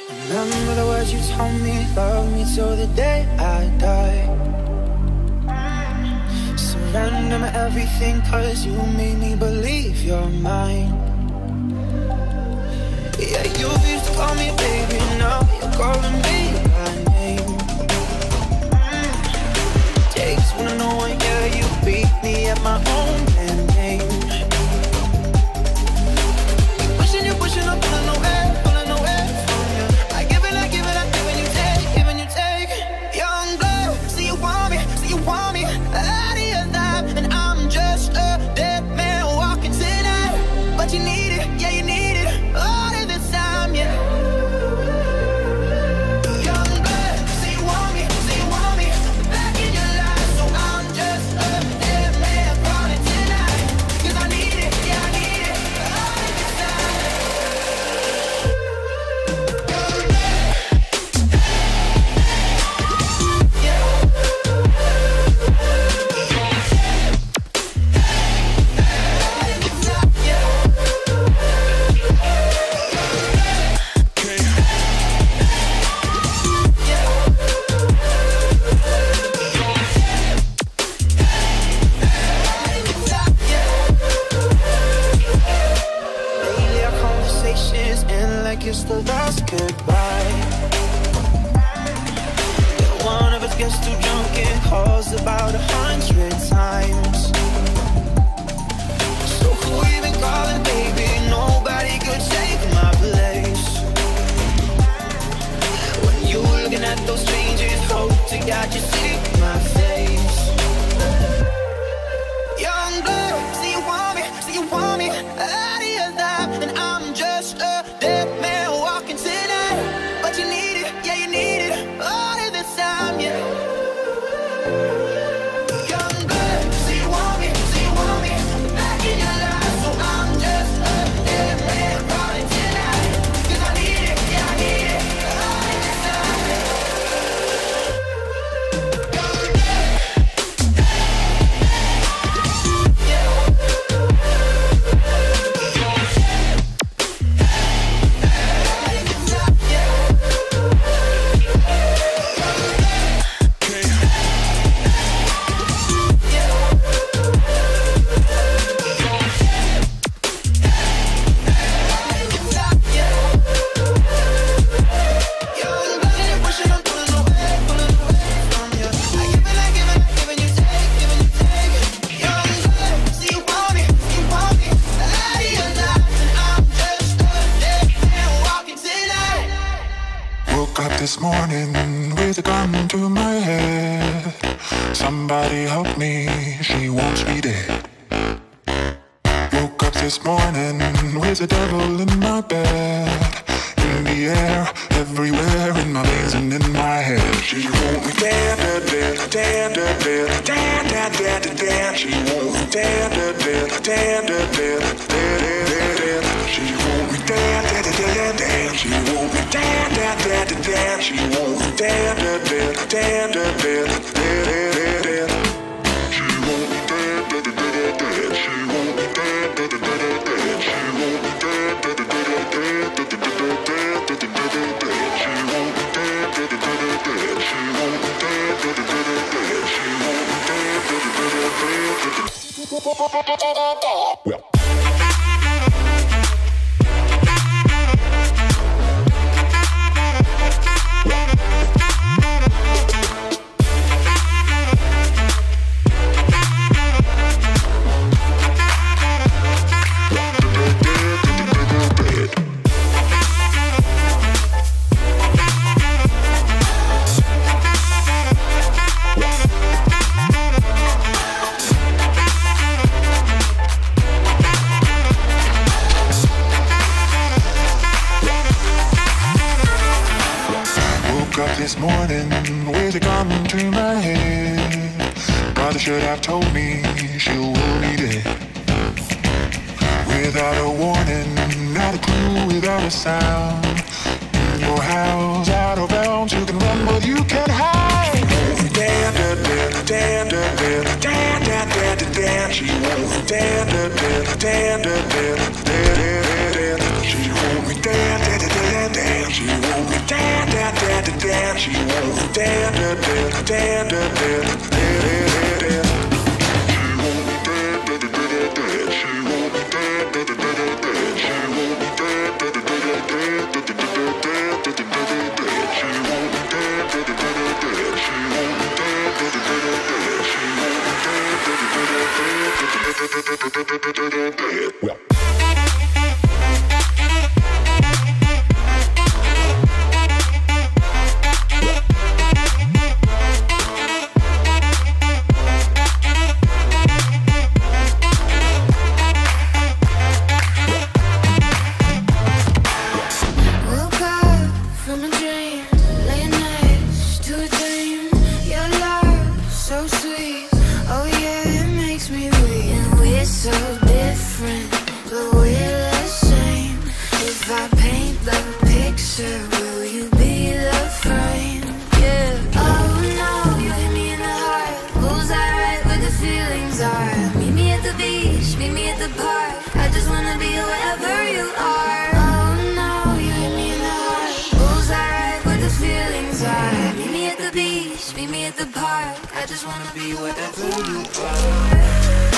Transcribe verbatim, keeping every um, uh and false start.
Remember the words you told me, love me till the day I die. Surrender my everything, cause you made me believe you're mine. Yeah, you used to call me baby, now you're calling me by name. Takes one to know, yeah, you beat me at my own damn game. You pushing, you pushing, I'm pulling away, pulling away from you. I give it, I give it, I give it, you take, giving you take. Young blood, see you want me, see you want me out of your life, and I'm just a dead man walking tonight. But you need it, yeah, you need it all of this time, yeah. Young blood, see you want me, see you want me back in your life, so I'm just a dead man calling tonight. Cause I need it, yeah, I need it all of this time. Lately our conversations end like it's the last goodbye. Yeah, one of us gets too drunk and calls about a hundred times. So who even calling, baby? Nobody could take my place. When you looking at those strangers, hope to God you see my face. Young blood, see you want me, see you want me out of your life, and I'm just a dead man walking tonight. But you need it, yeah, you need it all of this time, yeah. Young blood, see you want me, see you want me back in your life, so I'm just a dead man calling tonight. Cause I need it, yeah, I need it all of this time, yeah. Woke up this morning with a gun to my head. Somebody help me, she wants me dead. Woke up this morning with the devil in my bed. In the air, everywhere, in my veins and in my head. She wants me dead, dead, dead, dead, dead, dead, dead, dead, dead, dead, dead. She wants me dead, dead, dead, dead, dead, dead, dead, dead, dead. She wants me dead, dead, dead, dead, dead. She wants me dead, dead, dead, dead, dead. She wants me dead, dead, dead, dead, dead, dead, dead, dead, dead. She wants me dead, dead, dead, dead, dead. She wants me dead, dead, dead, dead, dead. She wants me dead, dead, dead, dead, dead, dead, dead, dead, dead, dead, dead. She wants me dead, dead, dead, dead, dead. She wants me dead, dead, dead, dead, dead. She wants me dead, dead, dead, dead, dead. Well. This morning with a gun to my head. Mother should have told me she will be dead. Without a warning, not a clue, without a sound. In your house, out of bounds, you can run but you can't hide. Damn, damn, damn, damn, damn, damn, damn, damn, damn, damn. She wants me damn, damn, damn, damn, damn, damn, damn, damn. She wants me damn, damn, damn, dance. She want me dance, dance, dance, dance. She want me dance, dance, dance, dance, dance, dance, dance. Well. Meet me at the park. I just wanna be wherever you are.